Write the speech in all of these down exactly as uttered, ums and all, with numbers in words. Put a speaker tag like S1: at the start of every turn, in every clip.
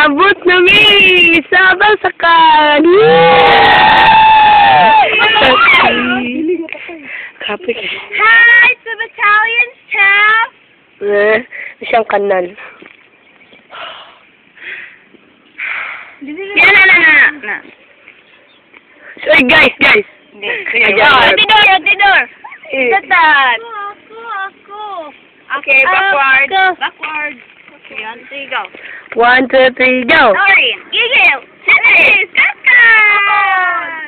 S1: Abot na mi sa basakan. Kapit.
S2: Hi to battalion staff.
S1: Eh, siyang kanal.
S2: Yan na na na na.
S1: So, guys, guys.
S2: Tidor, tidor. Tatan. Ako, ako. Okay, backward. Backward. Okay, one, two, go.
S1: One, two, three, go.
S2: Sorry. Gigil. Sinis. Kakat.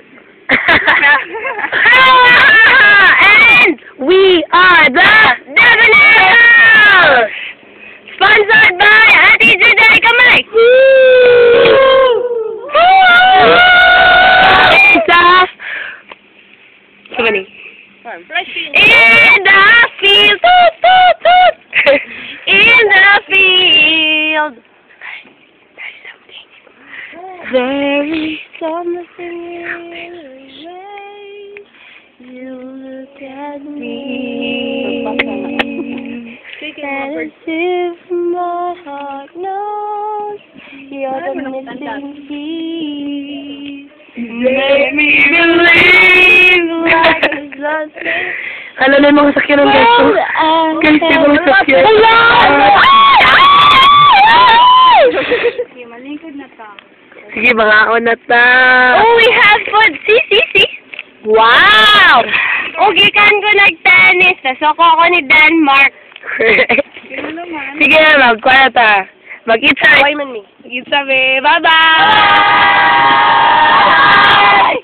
S1: And we are the debonaire. Sponsored by Ate Juday Kamay. Sa Kumani. In the field. Toot, toot, toot. In the field. There's something. Very something in the way you look at me. And as if my heart knows you're the missing piece. Make me believe like it's lost. Ano na yung mga sakyan ng guys ko? Guys, yung mga sakyan.
S2: Okay, malingkod na to.
S1: Sige, mga on na ta.
S2: Oh, we have food. See, see, see.
S1: Wow!
S2: Okay, kan ko nag-tennis. Nasoko ako ni Denmark.
S1: Sige, magkuha na ta. Mag-itsa. Mag-itsa, be. Bye-bye!